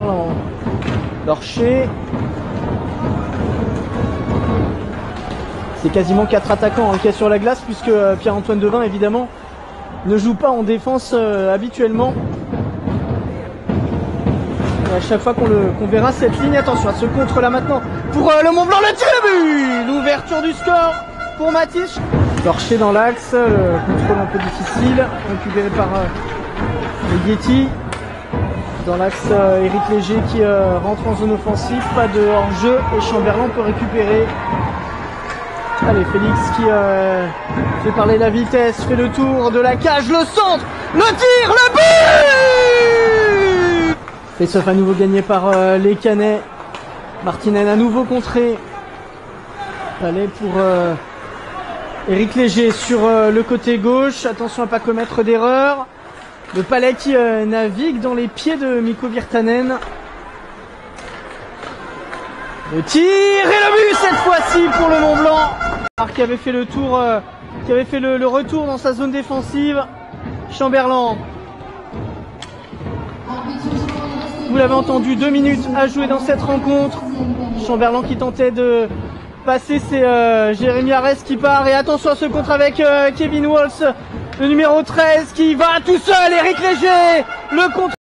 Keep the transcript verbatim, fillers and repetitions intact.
Lorcher. C'est quasiment quatre attaquants hein, qu'il y a sur la glace, puisque euh, Pierre-Antoine Devin évidemment ne joue pas en défense euh, habituellement. Et à chaque fois qu'on qu'on verra cette ligne, attention à ce contre là maintenant pour euh, le Mont-Blanc, le tir de but, l'ouverture du score pour Mathis. Lorcher dans l'axe, le contrôle un peu difficile, récupéré par euh, Yeti. Dans l'axe, euh, Éric Léger qui euh, rentre en zone offensive, pas de hors-jeu et Chamberlain peut récupérer. Allez, Félix qui euh, fait parler la vitesse, fait le tour de la cage, le centre, le tir, le but. Face-off à nouveau gagné par euh, les Canets. Martinez à nouveau contré. Allez pour euh, Éric Léger sur euh, le côté gauche. Attention à ne pas commettre d'erreur. Le Palais qui euh, navigue dans les pieds de Mikko Virtanen. Le tir et le but cette fois-ci pour le Mont-Blanc. Qui avait fait le tour, euh, qui avait fait le, le retour dans sa zone défensive. Chamberlain. Vous l'avez entendu, deux minutes à jouer dans cette rencontre. Chamberlain qui tentait de passer, c'est euh, Jérémy Arès qui part. Et attention à ce contre avec euh, Kevin Walsh, le numéro treize qui va tout seul. Éric Léger, le contre.